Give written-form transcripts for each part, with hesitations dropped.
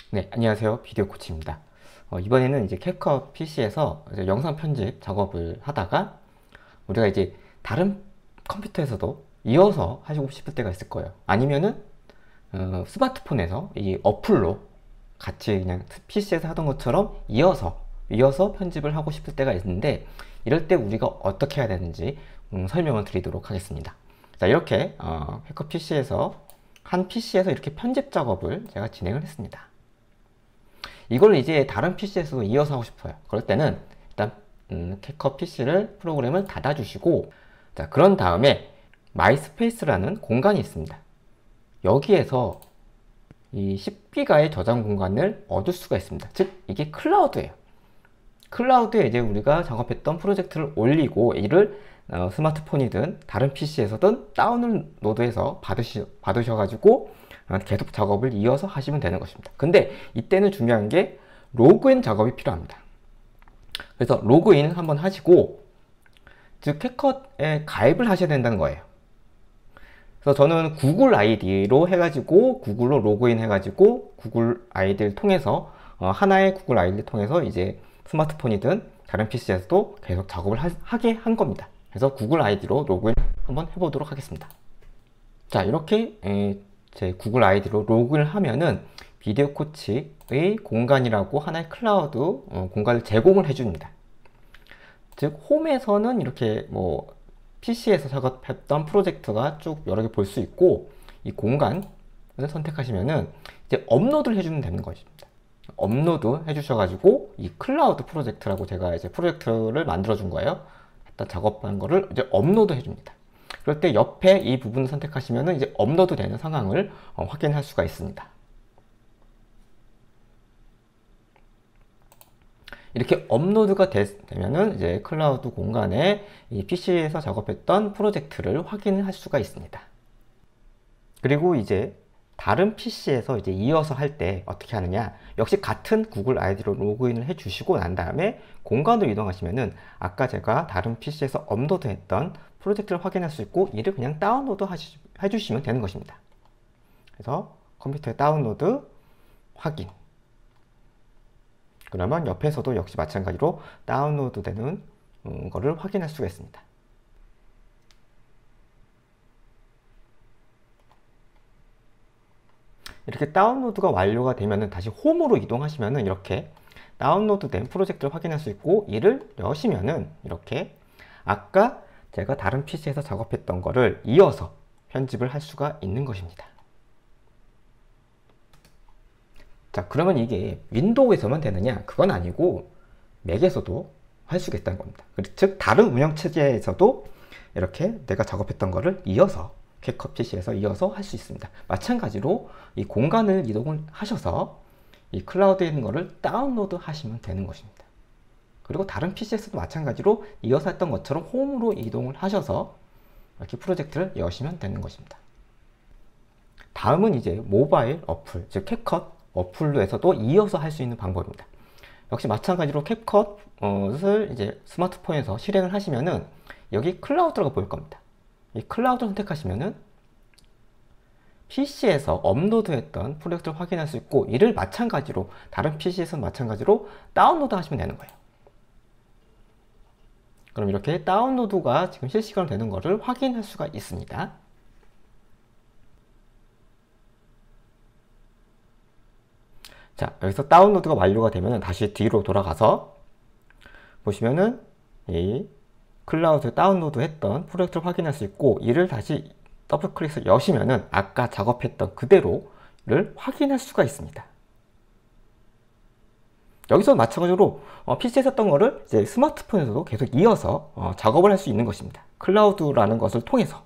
네, 안녕하세요. 비디오 코치입니다. 이번에는 이제 캡컷 PC에서 영상 편집 작업을 하다가 우리가 이제 다른 컴퓨터에서도 이어서 하시고 싶을 때가 있을 거예요. 아니면은 스마트폰에서 이 어플로 같이 그냥 PC에서 하던 것처럼 이어서 편집을 하고 싶을 때가 있는데, 이럴 때 우리가 어떻게 해야 되는지 설명을 드리도록 하겠습니다. 자, 이렇게 캡컷 PC에서 한 PC에서 이렇게 편집 작업을 제가 진행을 했습니다. 이걸 이제 다른 PC에서도 이어서 하고 싶어요. 그럴 때는 일단 캡컷 PC를 프로그램을 닫아주시고, 자, 그런 다음에 마이스페이스라는 공간이 있습니다. 여기에서 이 10기가의 저장 공간을 얻을 수가 있습니다. 즉 이게 클라우드예요. 클라우드에 이제 우리가 작업했던 프로젝트를 올리고, 이를 스마트폰이든 다른 PC에서든 다운로드해서 받으셔가지고 계속 작업을 이어서 하시면 되는 것입니다. 근데 이때는 중요한 게 로그인 작업이 필요합니다. 그래서 로그인 한번 하시고, 즉 캡컷에 가입을 하셔야 된다는 거예요. 그래서 저는 구글 아이디로 해가지고 구글로 로그인 해가지고 구글 아이디를 통해서 하나의 구글 아이디를 통해서 이제 스마트폰이든 다른 PC에서도 계속 작업을 하게 한 겁니다. 그래서 구글 아이디로 로그인 한번 해보도록 하겠습니다. 자, 이렇게 제 구글 아이디로 로그인을 하면은 비디오 코치의 공간이라고 하나의 클라우드 공간을 제공을 해줍니다. 즉 홈에서는 이렇게 뭐 PC에서 작업했던 프로젝트가 쭉 여러 개 볼 수 있고, 이 공간을 선택하시면은 이제 업로드를 해주면 되는 것입니다. 업로드 해주셔가지고 이 클라우드 프로젝트라고 제가 이제 프로젝트를 만들어 준 거예요. 일단 작업한 거를 이제 업로드 해줍니다. 그럴 때 옆에 이 부분을 선택하시면은 이제 업로드 되는 상황을 확인할 수가 있습니다. 이렇게 업로드가 되면은 이제 클라우드 공간에 이 PC에서 작업했던 프로젝트를 확인할 수가 있습니다. 그리고 이제 다른 PC에서 이제 이어서 할 때 어떻게 하느냐, 역시 같은 구글 아이디로 로그인을 해 주시고 난 다음에 공간으로 이동하시면은 아까 제가 다른 PC에서 업로드했던 프로젝트를 확인할 수 있고, 이를 그냥 다운로드 해주시면 되는 것입니다. 그래서 컴퓨터에 다운로드 확인, 그러면 옆에서도 역시 마찬가지로 다운로드 되는 거를 확인할 수가 있습니다. 이렇게 다운로드가 완료가 되면 다시 홈으로 이동하시면은 이렇게 다운로드된 프로젝트를 확인할 수 있고, 이를 여시면은 이렇게 아까 제가 다른 PC에서 작업했던 거를 이어서 편집을 할 수가 있는 것입니다. 자, 그러면 이게 윈도우에서만 되느냐? 그건 아니고 맥에서도 할 수가 있다는 겁니다. 즉 다른 운영체제에서도 이렇게 내가 작업했던 거를 이어서 캡컷 PC에서 이어서 할 수 있습니다. 마찬가지로 이 공간을 이동을 하셔서 이 클라우드에 있는 거를 다운로드 하시면 되는 것입니다. 그리고 다른 PC에서도 마찬가지로 이어서 했던 것처럼 홈으로 이동을 하셔서 이렇게 프로젝트를 여시면 되는 것입니다. 다음은 이제 모바일 어플, 즉 캡컷 어플로에서도 이어서 할 수 있는 방법입니다. 역시 마찬가지로 캡컷을 이제 스마트폰에서 실행을 하시면은 여기 클라우드라고 보일 겁니다. 이 클라우드 선택하시면은 PC에서 업로드했던 프로젝트를 확인할 수 있고, 이를 마찬가지로 다른 PC에서 마찬가지로 다운로드 하시면 되는 거예요. 그럼 이렇게 다운로드가 지금 실시간으로 되는 것을 확인할 수가 있습니다. 자, 여기서 다운로드가 완료가 되면 다시 뒤로 돌아가서 보시면은 이 클라우드 다운로드 했던 프로젝트를 확인할 수 있고, 이를 다시 더블 클릭해서 여시면은 아까 작업했던 그대로를 확인할 수가 있습니다. 여기서 마찬가지로 PC에서 했던 거를 이제 스마트폰에서도 계속 이어서 작업을 할 수 있는 것입니다. 클라우드라는 것을 통해서.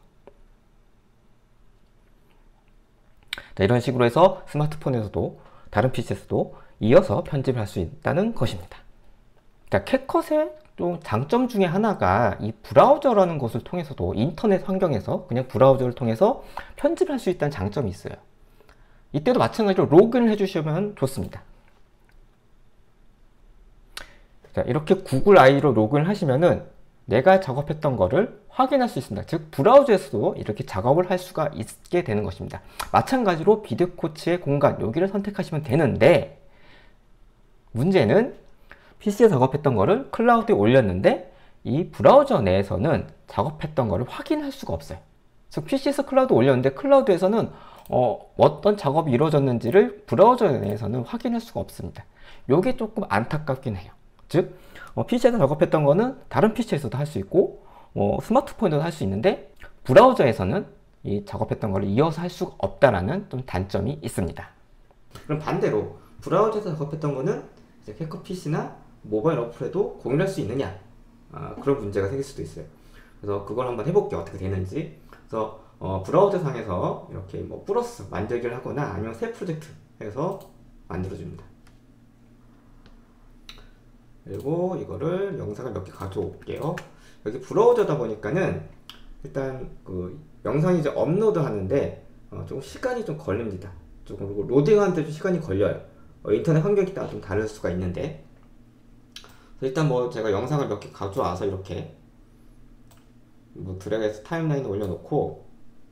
자, 이런 식으로 해서 스마트폰에서도 다른 PC에서도 이어서 편집을 할 수 있다는 것입니다. 자, 캡컷의 좀 장점 중에 하나가 이 브라우저라는 것을 통해서도 인터넷 환경에서 그냥 브라우저를 통해서 편집을 할 수 있다는 장점이 있어요. 이때도 마찬가지로 로그인을 해주시면 좋습니다. 자, 이렇게 구글 아이디로 로그인을 하시면은 내가 작업했던 거를 확인할 수 있습니다. 즉 브라우저에서도 이렇게 작업을 할 수가 있게 되는 것입니다. 마찬가지로 비디오 코치의 공간 여기를 선택하시면 되는데, 문제는 PC에 작업했던 거를 클라우드에 올렸는데 이 브라우저 내에서는 작업했던 거를 확인할 수가 없어요. 즉 PC에서 클라우드 올렸는데 클라우드에서는 어떤 작업이 이루어졌는지를 브라우저 내에서는 확인할 수가 없습니다. 이게 조금 안타깝긴 해요. 즉 PC에서 작업했던 거는 다른 PC에서도 할 수 있고 스마트폰에서도 할 수 있는데 브라우저에서는 이 작업했던 거를 이어서 할 수가 없다라는 좀 단점이 있습니다. 그럼 반대로 브라우저에서 작업했던 거는 이제 캐커 PC나 모바일 어플에도 공유할 수 있느냐, 그런 문제가 생길 수도 있어요. 그래서 그걸 한번 해볼게요. 어떻게 되는지. 그래서 브라우저 상에서 이렇게 뭐 플러스 만들기를 하거나 아니면 새 프로젝트 해서 만들어줍니다. 그리고 이거를 영상을 몇 개 가져올게요. 여기 브라우저다 보니까는 일단 그 영상이 이제 업로드 하는데 조금 시간이 좀 걸립니다. 조금 그리고 로딩하는데 좀 시간이 걸려요. 인터넷 환경에 따라 좀 다를 수가 있는데, 일단 뭐 제가 영상을 몇 개 가져와서 이렇게 뭐 드래그해서 타임라인에 올려놓고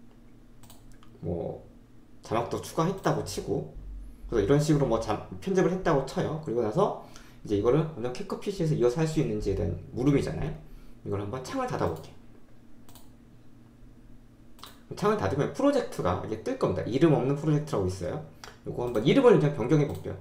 뭐 자막도 추가했다고 치고, 그래서 이런 식으로 뭐 편집을 했다고 쳐요. 그리고 나서 이제 이거를 어느 캐커 PC에서 이어서 할 수 있는지에 대한 물음이잖아요. 이걸 한번 창을 닫아볼게요. 창을 닫으면 프로젝트가 이게 뜰 겁니다. 이름 없는 프로젝트라고 있어요. 이거 한번 이름을 그냥 변경해 볼게요.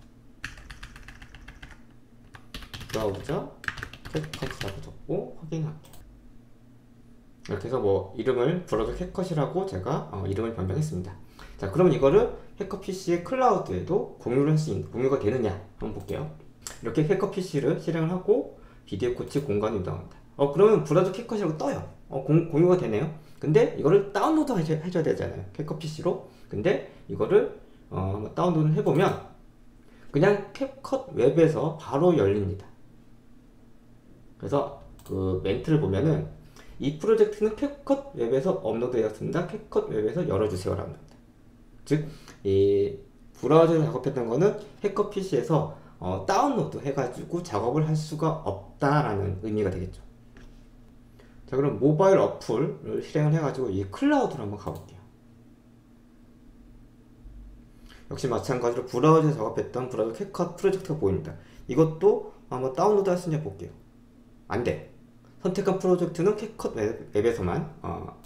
브라우저 캡컷이라고 적고 확인할게요. 이렇게 해서 뭐 이름을 브라우저 캡컷이라고 제가 이름을 변경했습니다. 자, 그러면 이거를 해커 PC의 클라우드에도 공유가 되느냐 한번 볼게요. 이렇게 해커 PC를 실행을 하고 비디오 코치 공간으로 이동합니다. 그러면 브라우저 캡컷이라고 떠요. 공유가 되네요. 근데 이거를 다운로드 해줘야 되잖아요. 해커 PC로. 근데 이거를 다운로드 해보면 그냥 캡컷 웹에서 바로 열립니다. 그래서 그 멘트를 보면은 이 프로젝트는 캡컷 웹에서 업로드되었습니다. 캡컷 웹에서 열어주세요 라는 겁니다. 즉, 이 브라우저에서 작업했던 거는 해커 PC에서 다운로드 해가지고 작업을 할 수가 없다라는 의미가 되겠죠. 자, 그럼 모바일 어플을 실행을 해가지고 이 클라우드로 한번 가볼게요. 역시 마찬가지로 브라우저에서 작업했던 브라우저 캡컷 프로젝트가 보입니다. 이것도 한번 다운로드 할 수 있냐 볼게요. 안 돼. 선택한 프로젝트는 캡컷 웹에서만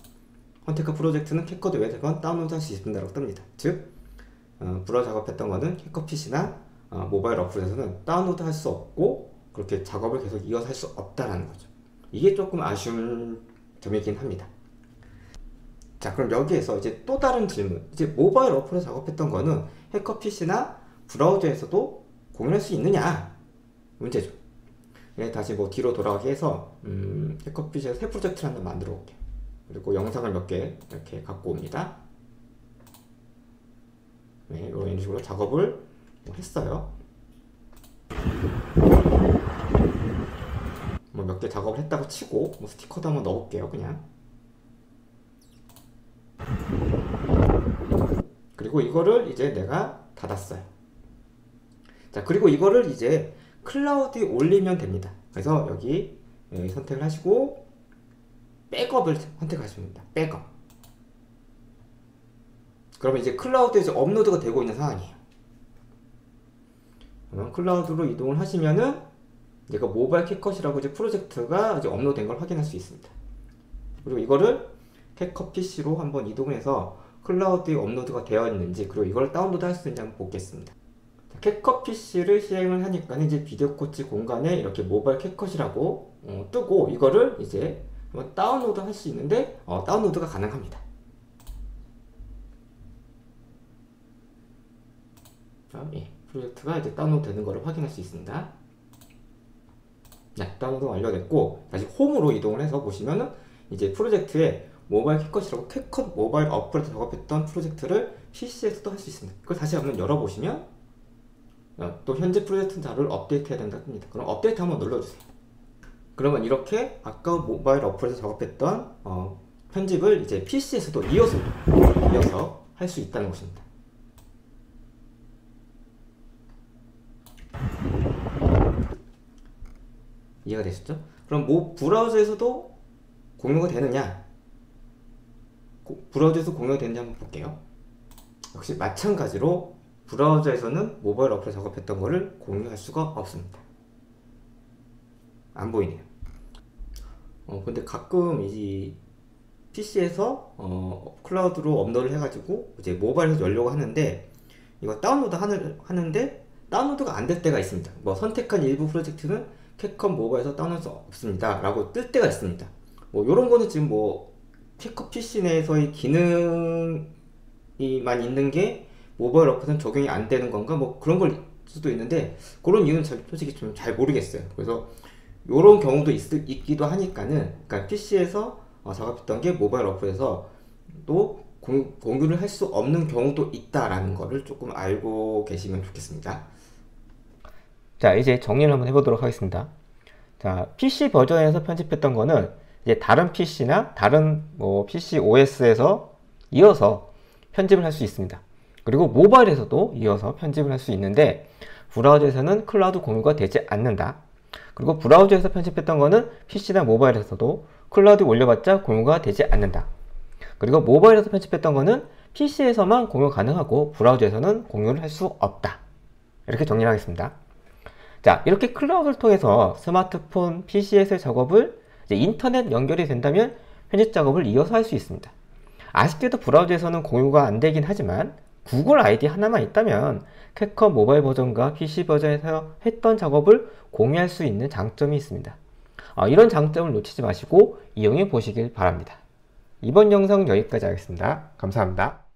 다운로드 할 수 있습니다라고 뜹니다. 즉, 브라우저 작업했던 거는 캡컷 PC나 모바일 어플에서는 다운로드 할 수 없고 그렇게 작업을 계속 이어서 할 수 없다라는 거죠. 이게 조금 아쉬운 점이긴 합니다. 자, 그럼 여기에서 이제 또 다른 질문. 이제 모바일 어플에서 작업했던 거는 해커 PC나 브라우저에서도 공유할 수 있느냐? 문제죠. 다시 뭐 뒤로 돌아가게 해서 해커 PC에서 새 프로젝트를 하나 만들어 볼게요. 그리고 영상을 몇 개 이렇게 갖고 옵니다. 네, 이런 식으로 작업을 했어요. 뭐 몇 개 작업을 했다고 치고 뭐 스티커도 한번 넣어볼게요. 그냥. 그리고 이거를 이제 내가 닫았어요. 자, 그리고 이거를 이제 클라우드에 올리면 됩니다. 그래서 여기 선택을 하시고 백업을 선택하십니다. 백업. 그러면 이제 클라우드에 이제 업로드가 되고 있는 상황이에요. 그러면 클라우드로 이동을 하시면은 얘가 모바일 캡컷이라고 이제 프로젝트가 이제 업로드된 걸 확인할 수 있습니다. 그리고 이거를 캐커 PC로 한번 이동을 해서 클라우드에 업로드가 되어 있는지, 그리고 이걸 다운로드 할 수 있는지 한번 보겠습니다. 캐커 PC를 실행을 하니까 이제 비디오 코치 공간에 이렇게 모바일 캡컷이라고 뜨고 이거를 이제 다운로드 할 수 있는데 다운로드가 가능합니다. 자, 예, 프로젝트가 이제 다운로드 되는 것을 확인할 수 있습니다. 네, 다운로드 완료됐고 다시 홈으로 이동을 해서 보시면은 이제 프로젝트에 모바일 캡컷이라고 캡컷 모바일 어플에서 작업했던 프로젝트를 PC에서도 할 수 있습니다. 그걸 다시 한번 열어보시면 또 현재 프로젝트 자료를 업데이트 해야 된다고 합니다. 그럼 업데이트 한번 눌러주세요. 그러면 이렇게 아까 모바일 어플에서 작업했던 편집을 이제 PC에서도 이어서 할 수 있다는 것입니다. 이해가 되셨죠? 그럼 브라우저에서도 공유가 되느냐? 브라우저에서 공유가 되는지 한번 볼게요. 역시 마찬가지로 브라우저에서는 모바일 어플에 작업했던 거를 공유할 수가 없습니다. 안 보이네요. 근데 가끔 이 PC에서 클라우드로 업로드를 해가지고 이제 모바일에서 열려고 하는데, 이거 다운로드 하는데 다운로드가 안 될 때가 있습니다. 뭐 선택한 일부 프로젝트는 캡컷 모바일에서 다운로드 수 없습니다 라고 뜰 때가 있습니다. 뭐 요런 거는 지금 뭐 캡컷 PC 내에서의 기능이만 있는 게 모바일 어플은 적용이 안 되는 건가, 뭐 그런 걸 수도 있는데, 그런 이유는 솔직히 좀 잘 모르겠어요. 그래서 요런 경우도 있기도 하니까는, 그러니까 PC에서 작업했던 게 모바일 어플에서 또 공유를 할 수 없는 경우도 있다라는 거를 조금 알고 계시면 좋겠습니다. 자, 이제 정리를 한번 해보도록 하겠습니다. 자, PC 버전에서 편집했던 거는 이제 다른 PC나 다른 PC OS에서 이어서 편집을 할 수 있습니다. 그리고 모바일에서도 이어서 편집을 할 수 있는데, 브라우저에서는 클라우드 공유가 되지 않는다. 그리고 브라우저에서 편집했던 거는 PC나 모바일에서도 클라우드에 올려봤자 공유가 되지 않는다. 그리고 모바일에서 편집했던 거는 PC에서만 공유 가능하고 브라우저에서는 공유를 할 수 없다. 이렇게 정리를 하겠습니다. 자, 이렇게 클라우드를 통해서 스마트폰, PC에서의 작업을 이제 인터넷 연결이 된다면 편집 작업을 이어서 할 수 있습니다. 아쉽게도 브라우저에서는 공유가 안 되긴 하지만 구글 아이디 하나만 있다면 캡컷 모바일 버전과 PC 버전에서 했던 작업을 공유할 수 있는 장점이 있습니다. 이런 장점을 놓치지 마시고 이용해 보시길 바랍니다. 이번 영상은 여기까지 하겠습니다. 감사합니다.